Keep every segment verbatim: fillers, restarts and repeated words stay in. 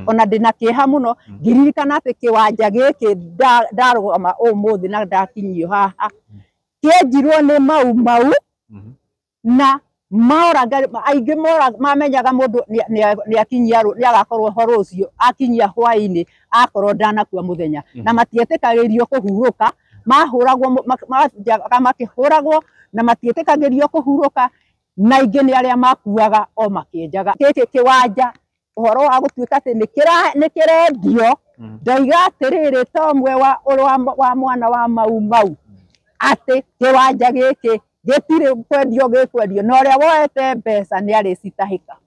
ona ndina kieha muno ngiririkana ati kiwanja giki ndarugama umuthi na ndakinyio haha kienjirwo ni mau mau na maora aingi mora mamenyaga mundu ni akinyia ni agakorwo horo ucio akinyia hwaini akorwo ndanakua muthenya na matietikagirio kuhuruka mahuragwo makihuragwo na matietikagirio kuhuruka na ingi ni aria makuaga o makienjaga giki kiwanja uhoro wa gutuika ati ni kirendio ndaiga atiriri tomwe wa wa mwana wa mau mau ati kiwanja giki gitire kwendio gikwendio na uria woete mbeca ni ari citahika.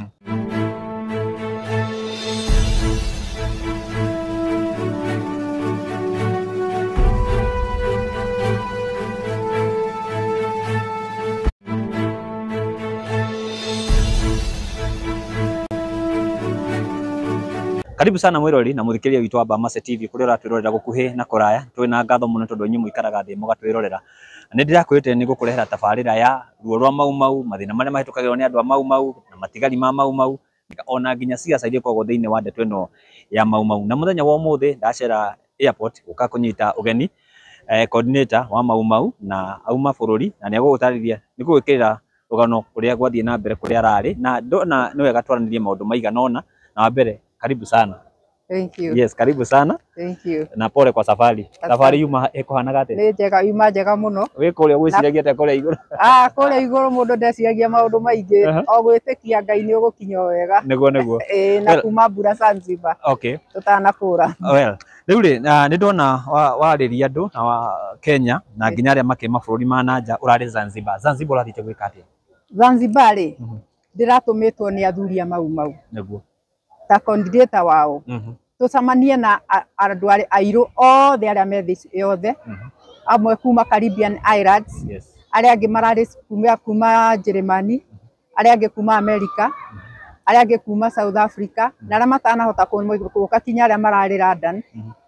Karibu sana mwirori na muthikiria witu wa Bamase T V kuria ratwirorera gukuhi na kuraya twina ngatho muno tondu nyi muikaraga thi mugatwirorera ni ndirakwite ni gukurehera tabarira ya ruo rwa mau mau mathina maria mahitukagirwo ni andu a mau mau na matigari ma mau mau ona nginya ciaca iria kwagwo thiini wa ndeto ino ya mau mau na muthenya wa umuthi ndacera airport guka kunyita ugeni eh, coordinator wa mau mau na auma bururi na ni agugutariria ni gwikirira rugano kuria gwathie na mbere kuria arari na ndona ni wega twaranirie maundu maigana ona na wa mbere karibu sana. Thank you. Yes, karibu sana. Thank you. Na pole kwa safari. Safari yuma ekuhana gate. Ni njega yuma njega muno. We kuria gwiciragia te kuria iguru. Ah, kuria iguru mundu ndeciragia maundu maingi o gwitikia Ngai ni ugukinya wega. Niguo niguo. Eh, na kuma mbura Zanzibar. Okay. Tutanakura. Well, riu ri ni ndona wariria andu na wa Kenya na nginya aria make mabũrũri ma nanja urari Zanzibar. Zanzibar urathite gwika atia? Zanzibar ri ndiratumĩtwo ni athuri a mau mau. Niguo. Ta coordinator wao tucamanie na andu airu othe aria me thĩ yothe amwe kuma Caribbean Islands aria angi marari kuma kuma Germany aria angi kuma America aria angi kuma South Africa na aria matanahota kuka kinya aria marari London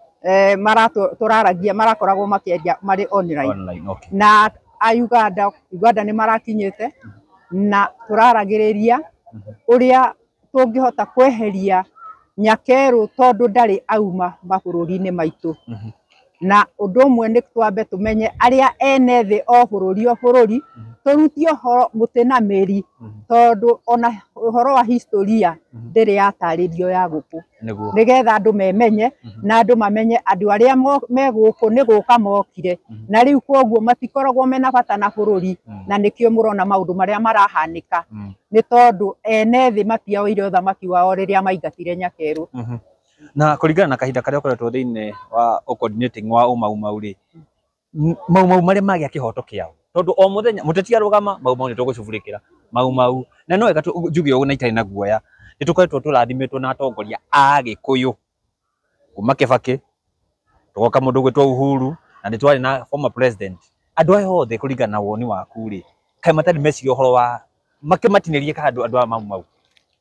eh maratu turaragia marakoragwo makiendia mari online na a Uganda Uganda ni marakinyete na turaragiriria uria tungihota kweheria nyakeru tondu ndari auma mabũrũri-inĩ maitu na undu umwe ni twambe tumenye aria ene thi o bũrũri o bũrũri turutio horo mutina meri tondu ona horo wa historia ndiri yataririo ya guku nigetha andu memenye na andu mamenye andu aria me guku ni guka mokire na riu koguo matikoragwo mena bata na bũrũri na nikio murona maundu maria marahanika ni tondu ene thi matiaoire uthamaki wao riria maingatire nyakeru. Na kuringana na kahinda karia ukoretwo thiini wa coordinating wa mau mau ri mau mau maria magia kihoto kiao tondu o muthenya muteti arugama mau mau ni tugucubulekera mau mau na no ega njuge ugu na itari na guoya ni tukoretwo turathimitwo na atongoria a Gikuyu kuma Kibaki tugoka mundu gwitwo Uhuru na ni twari na former president andu aya othe kuringana na woni waku ri kai matari mecirio horo wa makimatinirie ka andu andu mau mau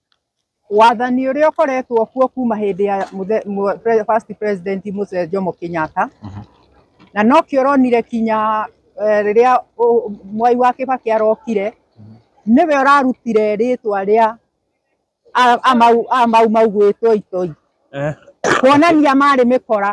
wathani uria ukoretwo kuo kuma hindi ya first president Mzee Jomo Kenyatta na no kioronire kinya riria Mwai wa Kibaki arokire niwe urarutire ritwa ria amau amau mau gwitwo itoi kuonania mari mikora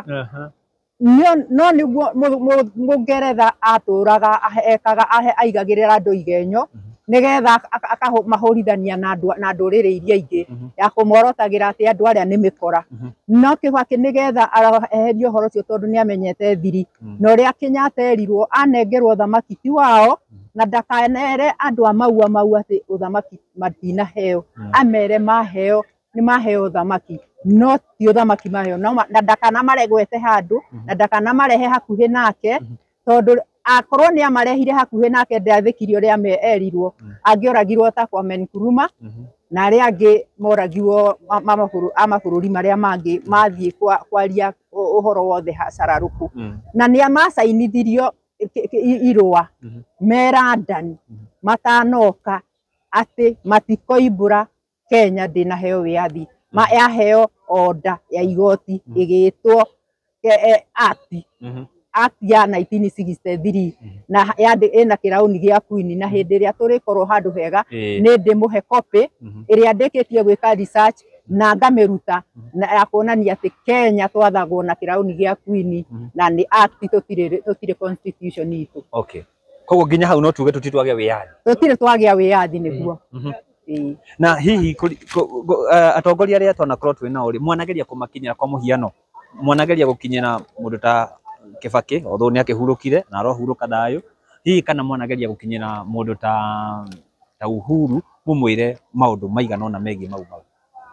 no niguo Mungeretha aturaga ekaga aigagirira andu igenyo nigetha akahorithania na andu na nduriri iria ingi ya kumorotagira ati andu aria ni mikora no Kibaki nigetha eherio horo cio tondu ni amenyete thiri no uria Kenyatta erirwo anengerwo thamaki ti wao na ndakanere andu a mau mau ati uthamaki matina heo amere maheo ni maheo thamaki no ti uthamaki maheo na ndakana maregwete handu na ndakana marehe hakuhi nake tondu akorwo ni amarehire hakuhi nake ndathikirio ria me erirwo angioragirwo ta kwa Nkrumah na aria angi moragirwo amabũrũri maria mangi mathie kwaria uhoro wothe hasararuku na ni amacainithirio irua merandani matanoka ati matikoimbura Kenya ndina heo wiathi ma yaheo order ya igoti igitwo ati ati ya nineteen sixty-three na yandi ina kirauni gia Queen na hindi ria turikorwo handu hega ni ndimuhe copy iria ndeketie gwika research na ngamiruta na ya kuonania ati Kenya twathagwo na kirauni gia Queen na ni act tutire tutire constitution itu. Okay. Koguo nginya hau no tuge tutitwage wiyathi. Tutire twagia wiyathi niguo. Na hihi atongoria aria twanakorwo twina uri mwanageria kumakinyira kwa muhiano mwanageria gukinyira mundu ta Kibaki although ni akihurukire na arohuruka thayo hihi kana mwanageria gukinyira mundu ta ta Uhuru mumwire maundu maigana na megi mau mau.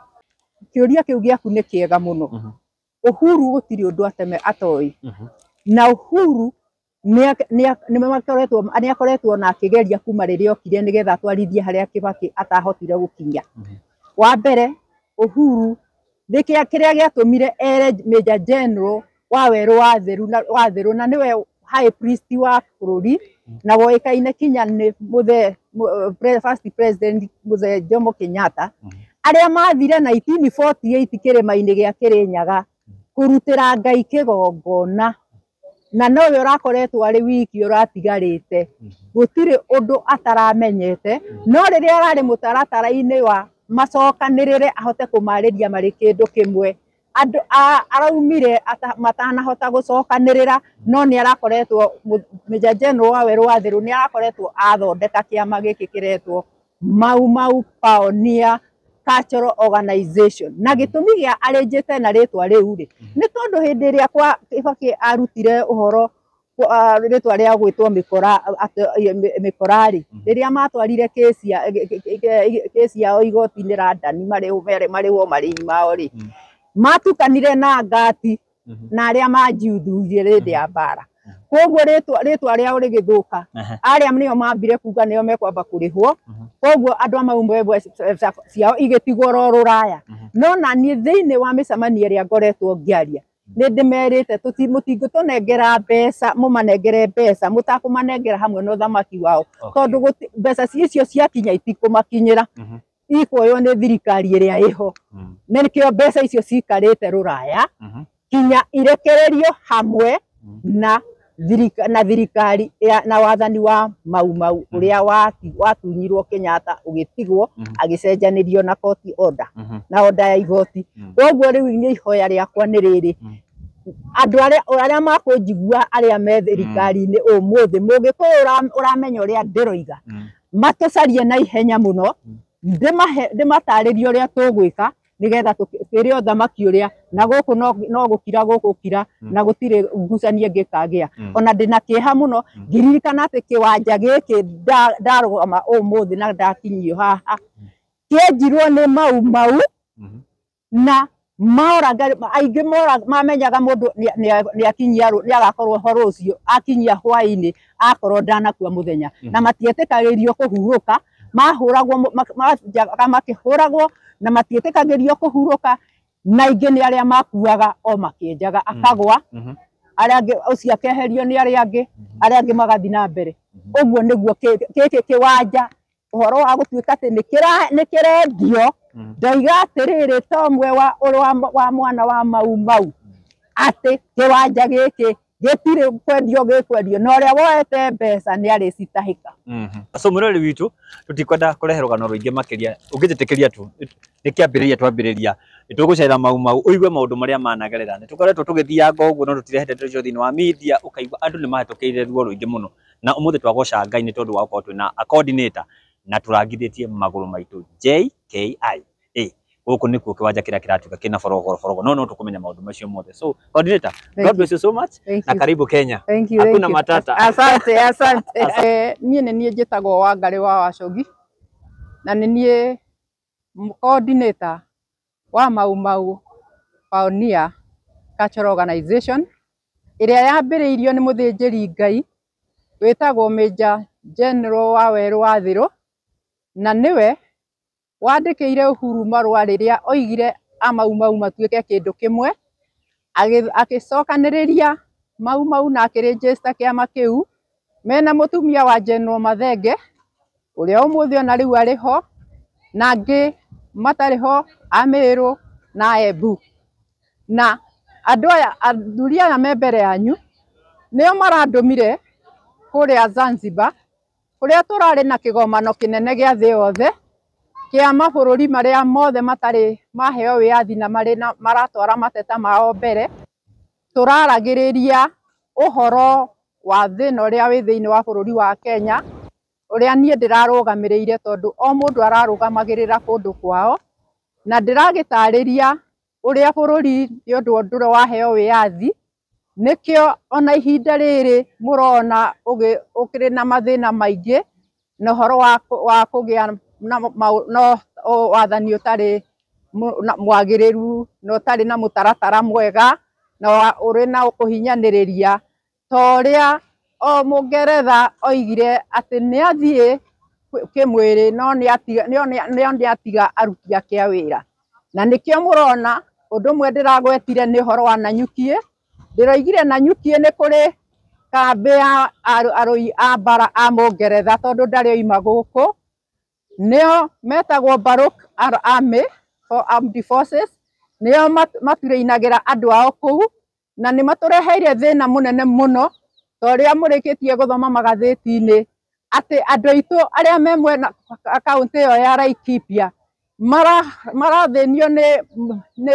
Kiuria kiu giaku ni kiega muno. Uhuru gutiri undu ateme atoi na Uhuru ni ni makoretwo ani akoretwo na akigeria kuma riria okire nigetha atwarithie haria Kibaki atahotire gukinya. Wa mbere Uhuru ndikia kiria giatumire ere Major General wa weru wa theru na wa theru na niwe high priest wa bururi na woikaine kinya ni muthe first president muthe Jomo Kenyatta aria mathire nineteen forty-eight kirima-ini gia Kirinyaga kurutira Ngai kigongona na nowe urakoretwo ari wiki uratigarite gutire undu ataramenyete no riria arari mutaratara-ini wa macokanirire ahote kumariria mari kindu kimwe andu araumire matanahota gucokanirira no ni arakoretwo Major General wa weru wa thiru ni arakoretwo athondeka kiama giki kiretwo Mau Mau Pioneer Cultural Organization na gitumi gia arenjete na ritwa riu ri ni tondu hindi ria kwa Kibaki arutire uhoro ritwa ria gwitwo mikora mikorari riria matwarire kesi ya kesi yao igoti-ini London mari mari wo mari mao ri matukanire na ngati na aria majiuthurie rindi ya bara koguo ritwa ritwa ria uri githuka aria nio mambire kuga nio mekwamba kurihwo koguo andu amaumwe ciao igitigwo ro ruraya no na ni thiini wa micamania ria ngoretwo ngiaria ni ndimerite tuti mutingo tunengera mbeca mumanengere mbeca mutakumanengera hamwe no thamaki wao tondu mbeca icio ciakinya itikumakinyira ikuoyo ni thirikari iria iho nikio mbeca icio cikarite ruraya kinya irekererio hamwe na thirikari na thirikari na wathani wa Mau Mau uria wati watunyirwo Kenyatta ugitigwo agicenjanirio na court order na order ya igoti koguo riu ni ihoya riakwa ni riri andu aria aria makunjigua aria me thirikari-ini umuthi mungiko uramenya uria ndiroiga matucarie na ihenya muno ndimahe ndimataririo uria tugwika nigetha tukire thamaki uria na guku no gukira guku kira na gutire ngucanie ngikagia ona ndina kieha muno ngiririkana ati kiwanja giki ndarugama umuthi na ndakinyio haha kienjirwo ni Mau Mau na maoraga aingi mora mamenyaga mundu ni akinyia ni agakorwo horo ucio akinyia hwai-ini akorwo ndanakua muthenya na matietikagirio kuhuruka mahuragwo makihuragwo na matietikagirio kuhuruka na ingi ni aria makuaga o makienjaga akagwa aria angi ucio akeherio ni aria angi aria angi magathi na mbere uguo niguo kiki kiwanja uhoro wa gutuika ati ni kirendio ndaiga atiriri tomwe wa wa mwana wa Mau Mau ati kiwanja giki gitire kwendio gikwendio no ria woete mbeca ni ari citahika. So murori witu tutikwenda kurehe rugano ruingi makiria ungijitikiria tu nikiambiriria twambiriria nitugucera Mau Mau uigue maundu maria managerera nitukoretwo tugithianga uguo no tutirehete tucio thini wa media ukaigua andu ni mahitukiire ruo ruingi muno na umuthi twagoca Ngai ni tondu wa gukorwo twina a coordinator na turangithitie maguru maitu J K I A guku nikuo kiwanja kiria kiratuka kina forogoro forogoro no no tukumenya maundu macio mothe. So coordinator, God bless you so much na karibu Kenya. Hakuna matata. Asante asante. Eh nie ni nie njitagwo Wangari wa Wacogi na ni nie coordinator wa Mau Mau Pioneer Cultural Organization iria yambiriirio ni muthinjiri Ngai witagwo Major General wa weru wa thiru na niwe wandikire Uhuru marua riria oigire a Mau Mau matuike kindu kimwe agicokaniriria Mau Mau na akiregister kiama kiu mena mutumia wa General Mathenge uria umuthi ona riu ariho na angi matariho Amiru na Embu na andu aya athuri aya me mbere yanyu nio marandumire kuria Zanzibar kuria turari na kigomano kinene gia thi yothe kia mabũrũri maria mothe matari maheo wiathi na mari na maratwara mateta mao mbere turaragiriria uhoro wa thina uria wi thiini wa bũrũri wa Kenya uria nie ndirarugamirire tondu o mundu ararũgamagirira kundu kwao na ndiragitariria uria bũrũri ni undu ndure waheo wiathi nikio ona ihinda riri murona ukiri na mathina maingi na horo wa wa kugia no wathani utari mwagiriru no tari na mutaratara mwega na uri na kuhinyaniriria toria o Mungeretha oigire ati ni athie kimwiri no ni atiga no ni atiga aruti ake a wira na nikio murona undu mwe ndiragwetire ni horo wa Nanyukie ndiraigire Nanyukie ni kuri kambi ya arui a bara a Mungeretha tondu ndari oima guku nio metagwo Barrack Army for Armed Forces nio maturainagira andu ao kuu na ni matureheire thina munene muno toria murikitie guthoma magatheti-ini ati andu aitu aria me mwena akaunti yo ya Laikipia mara marathinio ni ni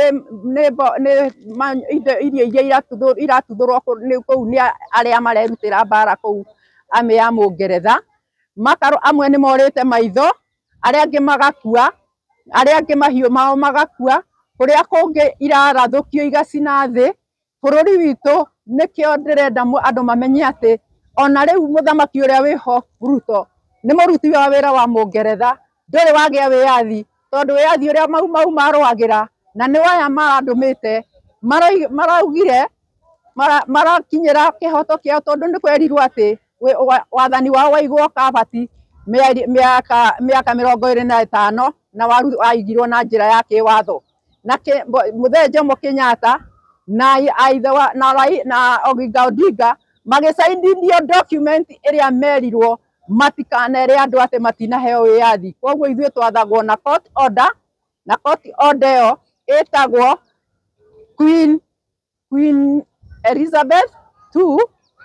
ni indo iria iria iratuthurwo kuu ni aria marerutira bara kuu ame ya Mungeretha makaro amwe ni morite maitho aria angi magakua aria angi mahiu mao magakua kuria kungi irarathukio igacina thi bũrũri witu nikio ndirenda andu mamenye ati ona riu muthamaki uria wiho Ruto ni muruti wa wira wa Mungeretha nduri wagia wiathi tondu wiathi uria mau mau marwagira na ni waya marandumite maraugire marakinyira kihoto kiao tondu ni kwerirwo ati wathani wao waigwo kabati miaka miaka mirongo iri na itano na waru aigirwo na njira ya kiwatho na Muthe Jomo Kenyatta na aitha na na Oginga Odinga magisainithio document iria merirwo matikanere andu ati matinaheo wiathi koguo ithuĩ twathagwo na court order na court order yo etagwo Queen Queen Elizabeth the second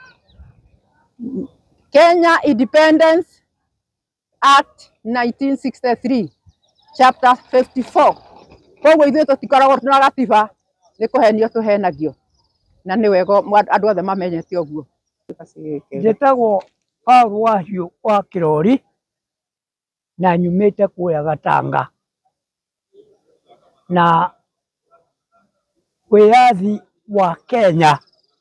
Kenya Independence Act nineteen sixty-three chapter fifty-four koguo ithuĩ tutikoragwo na gatiba ni kuhenio tuhenagio na ni wego andu othe mamenyete uguo njitagwo Paul Wahiũ wa Kirori na nyumite kuya Gatanga na wiathi wa Kenya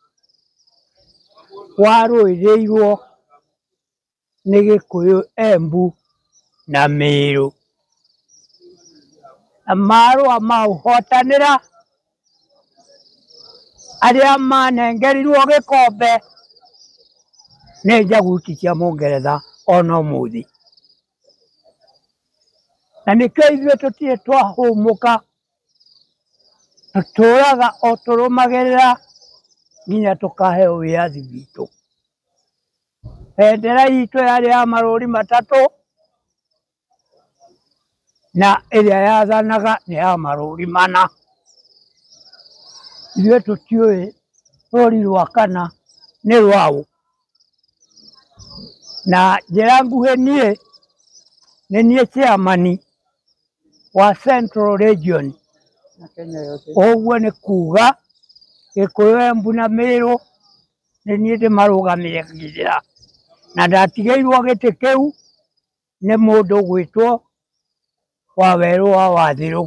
waruirirwo ni Gikuyu, Embu na Meru na marua mauhotanira aria manengerirwo gikombe ni njaguti cia Mungeretha ona umuthi na nikio ithuĩ tutire twahumuka tuturaga o turumagirira nginya tukaheo wiathi witu bendera itu yari ya maruri matatu na iria yathanaga ni ya maruri mana ithuĩ tutiũĩ rũri rwa kana ni rwau na njĩra nguhĩ niĩ nĩ niĩ chairman wa Central Region ũguo nĩ kuga Gikuyu, Embu na Meru nĩ niĩ ndĩmarũgamagĩrĩra na ndatigĩirwo gĩtĩ kĩu nĩ mũndũ gwĩtwo Wawerũ wa Wathĩrũ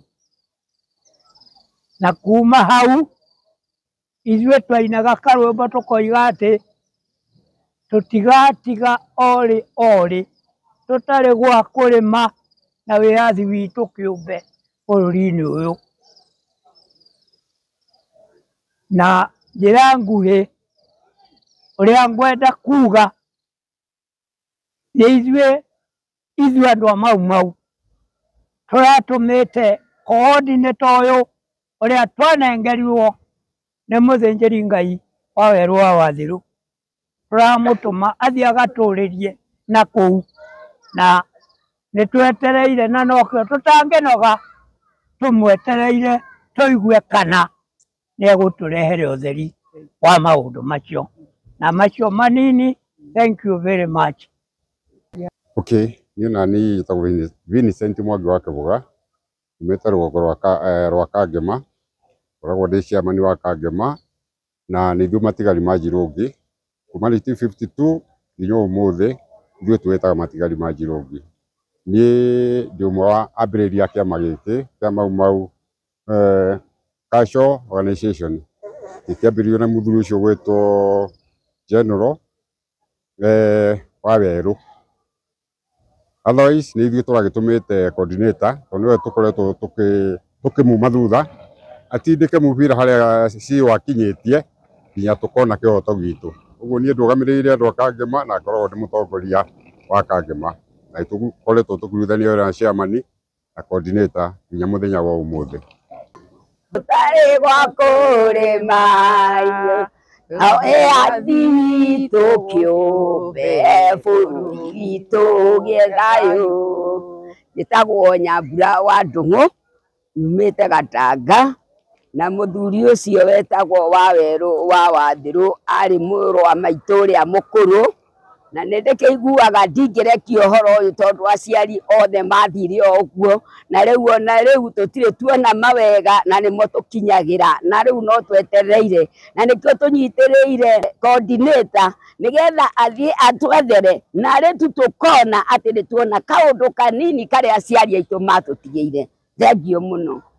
na kuma hau ithuĩ twainaga karwĩmbo tũkoiga atĩ tutigatiga ori ori tutari gwa kurima na wiathi witu kiumbe bũrũri-inĩ ũyũ na njĩra nguhĩ ũrĩa ngwenda kuga nĩ ithuĩ ithuĩ andũ a Mau Mau tũratũmĩte coordinator ũyũ ũrĩa twanengerirwo nĩ mũthĩnjĩri Ngai Wawerũ wa Wathĩrũ turamutuma athie agatũrĩrie na kũu na nĩtwetereire na nokĩo tutangĩnoga tumwetereire tuigue kana nĩegũtũrehere ũtheri wa maũndũ macio na macio manini. Thank you very much. Okay, Niĩ na niĩ njĩtagwo Vincent Mwangi wa Kĩbũga, umĩte rũgongo rwa Kangema, ngoragwo ndĩ chairman wa Kangema, na nĩ ithuĩ matigari ma Njirũngi. Kuma nineteen fifty two nginya ũmũthĩ ithuĩ twĩtaga matigari ma Njirũngi. Niĩ ndĩ ũmwe wa ambĩrĩria a kĩama gĩkĩ kĩa Mau Mau Casual Organization. Gĩkĩambĩrĩirio nĩ mũthuri ũcio gwĩtwo General Wawerũ. Otherwise nĩ ithuĩ tũragĩtũmĩte coordinator, tondũ nĩwe tũkoretwo tũkĩmuma thutha atindĩke mũbira harĩa C E O akinyĩtie nginya tũkona kĩhoto gitũ. Ũguo niĩ ndũgamĩrĩire andũ a Kangema na ngoragwo ndĩ mũtongoria wa Kangema, na tũkoretwo tũkiruithania wĩra na chairman na coordinator nginya mũthenya wa ũmũthĩ. Tari gwa kũrĩma ao eathi witũ kĩũmbe bũrũri witũ gĩethayũ. Njĩtagwo Nyambura wa Ndũng'ũ, umĩte Gatanga, na mũthuri ũcio wetagwo Wawerũ wa Wathĩrũ arĩ mũrũ wa maitũ ũrĩa mũkũrũ, na nĩ ndĩkĩiguaga ndingĩrekia ũhoro ũyũ tondũ aciari othe mathire o ũguo, na rĩu ona rĩu tũtirĩ tuona mawega na nĩmo tũkinyagĩra, na rĩu no twetereire, na nĩkĩo tũnyitĩrĩire coordinator nĩgetha athiĩ atwethere, na rĩu tũkona atĩ nĩ tuona kaũndũ kanini karĩa aciari aitũ matũtigĩire. Thengiũ mũno.